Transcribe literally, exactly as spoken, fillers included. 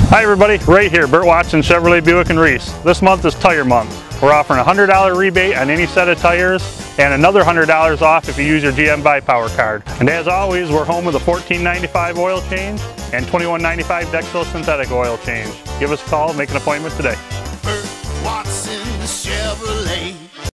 Hi everybody, Ray here, Burt Watson Chevrolet Buick and Reese. This month is tire month. We're offering a one hundred dollar rebate on any set of tires and another one hundred dollars off if you use your G M Buy Power card. And as always, we're home with a fourteen ninety-five oil change and twenty-one ninety-five Dexo synthetic oil change. Give us a call, make an appointment today. Burt Watson Chevrolet.